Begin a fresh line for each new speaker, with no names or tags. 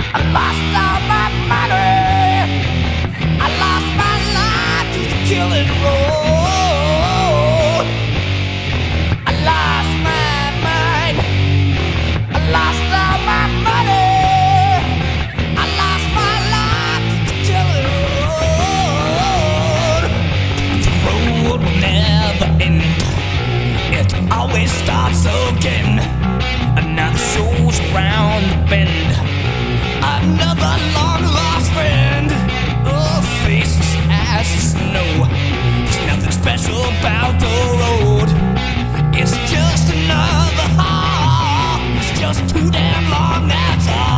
I lost all my money. I lost my life to the killing road. I lost my mind. I lost all my money. I lost my life to the killing road. The road will never end. It always starts again. Another show's around the bend. Another long lost friend. Oh, faceless as the snow. There's nothing special about the road. It's just another haul. It's just too damn long, that's all.